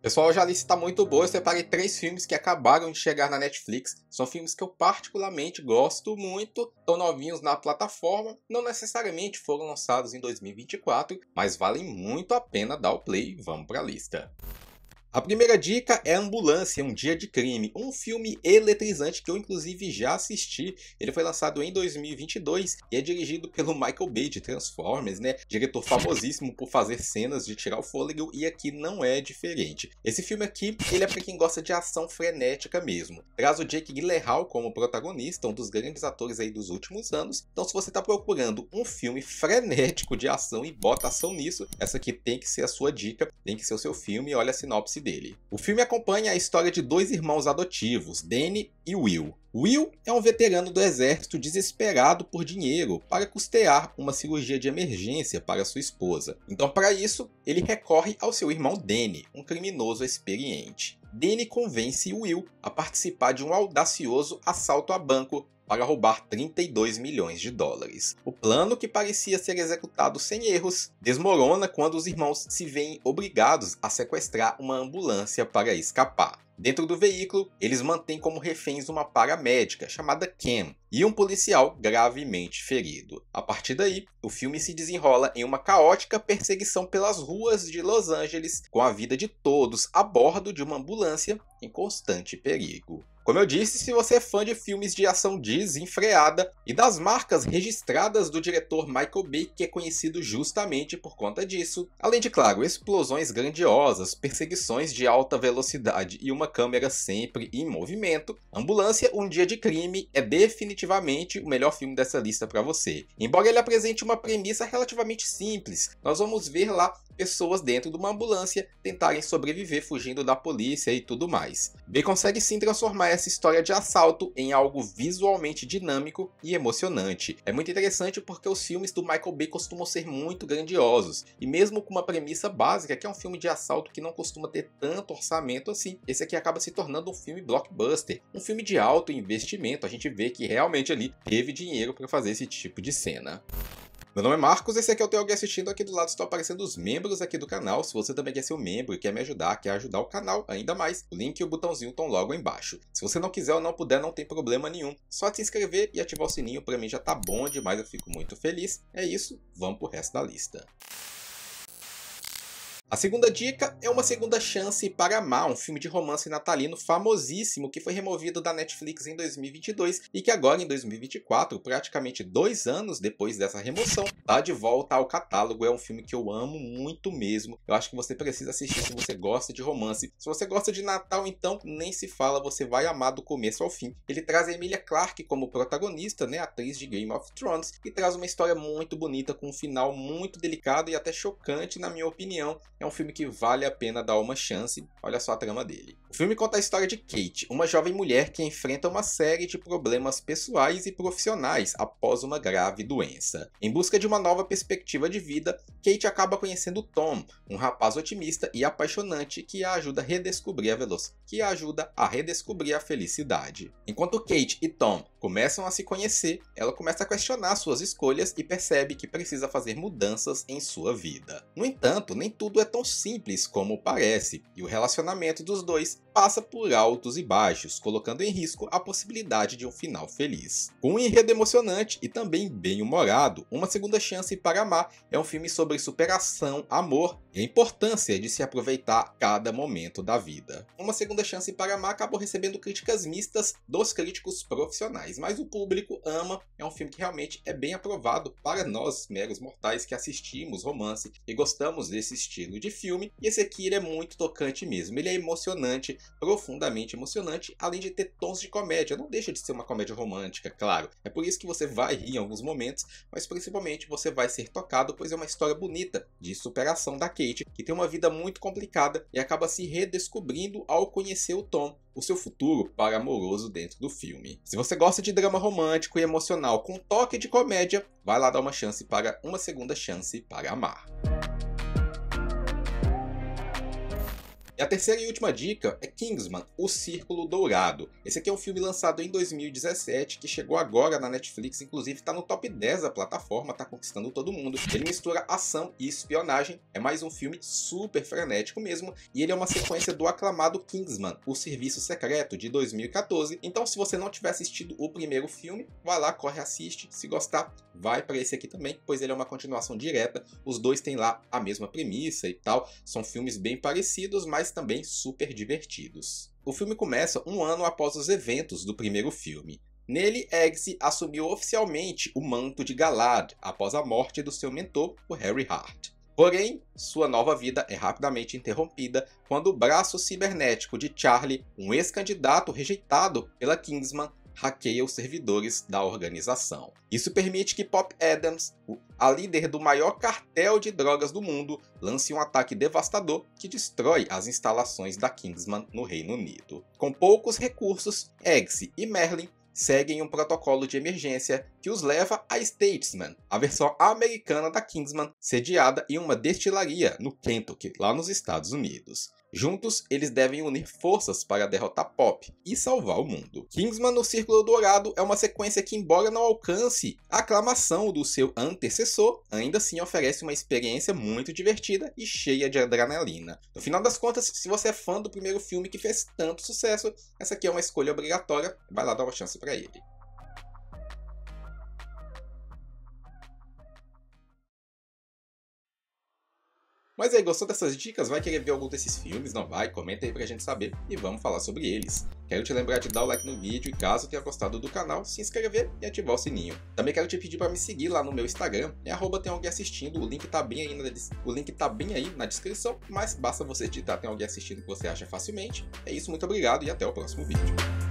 Pessoal, hoje a lista está muito boa. Eu separei 3 filmes que acabaram de chegar na Netflix. São filmes que eu particularmente gosto muito, estão novinhos na plataforma, não necessariamente foram lançados em 2024, mas valem muito a pena dar o play. Vamos para a lista. A primeira dica é Ambulância, um Dia de Crime, um filme eletrizante que eu inclusive já assisti. Ele foi lançado em 2022 e é dirigido pelo Michael Bay de Transformers, né? Diretor famosíssimo por fazer cenas de tirar o fôlego, e aqui não é diferente. Esse filme aqui, ele é para quem gosta de ação frenética mesmo. Traz o Jake Gyllenhaal como protagonista, um dos grandes atores aí dos últimos anos. Então se você está procurando um filme frenético de ação e bota ação nisso, essa aqui tem que ser a sua dica, tem que ser o seu filme. Olha a sinopse dele. O filme acompanha a história de 2 irmãos adotivos, Danny e Will. Will é um veterano do exército desesperado por dinheiro para custear uma cirurgia de emergência para sua esposa. Então, para isso, ele recorre ao seu irmão Danny, um criminoso experiente. Danny convence Will a participar de um audacioso assalto a banco para roubar 32 milhões de dólares. O plano, que parecia ser executado sem erros, desmorona quando os irmãos se veem obrigados a sequestrar uma ambulância para escapar. Dentro do veículo, eles mantêm como reféns uma paramédica chamada Cam e um policial gravemente ferido. A partir daí, o filme se desenrola em uma caótica perseguição pelas ruas de Los Angeles, com a vida de todos a bordo de uma ambulância em constante perigo. Como eu disse, se você é fã de filmes de ação desenfreada e das marcas registradas do diretor Michael Bay, que é conhecido justamente por conta disso, além de, claro, explosões grandiosas, perseguições de alta velocidade e uma câmera sempre em movimento, Ambulância, um Dia de Crime é definitivamente o melhor filme dessa lista para você. Embora ele apresente uma premissa relativamente simples, nós vamos ver lá pessoas dentro de uma ambulância tentarem sobreviver fugindo da polícia e tudo mais. Bay consegue sim transformar essa história de assalto em algo visualmente dinâmico e emocionante. É muito interessante porque os filmes do Michael Bay costumam ser muito grandiosos, e mesmo com uma premissa básica, que é um filme de assalto que não costuma ter tanto orçamento assim, esse aqui acaba se tornando um filme blockbuster, um filme de alto investimento. A gente vê que realmente ali teve dinheiro para fazer esse tipo de cena. Meu nome é Marcos, esse aqui é o Tem Alguém Assistindo. Aqui do lado estão aparecendo os membros aqui do canal. Se você também quer ser um membro e quer me ajudar, quer ajudar o canal ainda mais, o link e o botãozinho estão logo aí embaixo. Se você não quiser ou não puder, não tem problema nenhum. Só se inscrever e ativar o sininho, pra mim já tá bom demais, eu fico muito feliz. É isso, vamos pro resto da lista. A segunda dica é Uma Segunda Chance para Amar, um filme de romance natalino famosíssimo que foi removido da Netflix em 2022 e que agora em 2024, praticamente 2 anos depois dessa remoção, tá de volta ao catálogo. É um filme que eu amo muito mesmo. Eu acho que você precisa assistir se você gosta de romance. Se você gosta de Natal, então nem se fala, você vai amar do começo ao fim. Ele traz a Emilia Clarke como protagonista, né, atriz de Game of Thrones, e traz uma história muito bonita com um final muito delicado e até chocante, na minha opinião. É um filme que vale a pena dar uma chance. Olha só a trama dele. O filme conta a história de Kate, uma jovem mulher que enfrenta uma série de problemas pessoais e profissionais após uma grave doença. Em busca de uma nova perspectiva de vida, Kate acaba conhecendo Tom, um rapaz otimista e apaixonante que a ajuda a redescobrir a felicidade. Enquanto Kate e Tom começam a se conhecer, ela começa a questionar suas escolhas e percebe que precisa fazer mudanças em sua vida. No entanto, nem tudo é tão simples como parece, e o relacionamento dos dois passa por altos e baixos, colocando em risco a possibilidade de um final feliz. Com um enredo emocionante e também bem-humorado, Uma Segunda Chance para Amar é um filme sobre superação, amor e a importância de se aproveitar cada momento da vida. Uma Segunda Chance para Amar acabou recebendo críticas mistas dos críticos profissionais, mas o público ama. É um filme que realmente é bem aprovado para nós, meros mortais, que assistimos romance e gostamos desse estilo de filme. E esse aqui ele é muito tocante mesmo, ele é emocionante, profundamente emocionante, além de ter tons de comédia. Não deixa de ser uma comédia romântica, claro. É por isso que você vai rir em alguns momentos, mas principalmente você vai ser tocado, pois é uma história bonita de superação da Kate, que tem uma vida muito complicada e acaba se redescobrindo ao conhecer o Tom, o seu futuro par amoroso dentro do filme. Se você gosta de drama romântico e emocional com toque de comédia, vai lá dar uma chance para Uma Segunda Chance para Amar. E a terceira e última dica é Kingsman: O Círculo Dourado. Esse aqui é um filme lançado em 2017, que chegou agora na Netflix, inclusive está no top 10 da plataforma, está conquistando todo mundo. Ele mistura ação e espionagem, é mais um filme super frenético mesmo, e ele é uma sequência do aclamado Kingsman: O Serviço Secreto, de 2014. Então, se você não tiver assistido o primeiro filme, vai lá, corre, assiste. Se gostar, vai para esse aqui também, pois ele é uma continuação direta. Os dois têm lá a mesma premissa e tal. São filmes bem parecidos, mas também super divertidos. O filme começa um ano após os eventos do primeiro filme. Nele, Eggsy assumiu oficialmente o manto de Galad após a morte do seu mentor, o Harry Hart. Porém, sua nova vida é rapidamente interrompida quando o braço cibernético de Charlie, um ex-candidato rejeitado pela Kingsman, hackeia os servidores da organização. Isso permite que Pop Adams, a líder do maior cartel de drogas do mundo, lance um ataque devastador que destrói as instalações da Kingsman no Reino Unido. Com poucos recursos, Eggsy e Merlin seguem um protocolo de emergência que os leva a Statesman, a versão americana da Kingsman, sediada em uma destilaria no Kentucky, lá nos Estados Unidos. Juntos, eles devem unir forças para derrotar Pop e salvar o mundo. Kingsman: No Círculo Dourado é uma sequência que, embora não alcance a aclamação do seu antecessor, ainda assim oferece uma experiência muito divertida e cheia de adrenalina. No final das contas, se você é fã do primeiro filme que fez tanto sucesso, essa aqui é uma escolha obrigatória, vai lá dar uma chance para ele. Mas aí, gostou dessas dicas? Vai querer ver algum desses filmes? Não vai? Comenta aí pra gente saber e vamos falar sobre eles. Quero te lembrar de dar o like no vídeo e, caso tenha gostado do canal, se inscrever e ativar o sininho. Também quero te pedir para me seguir lá no meu Instagram, @tem alguém assistindo, o link tá bem aí na descrição, mas basta você digitar "tem alguém assistindo" que você acha facilmente. É isso, muito obrigado e até o próximo vídeo.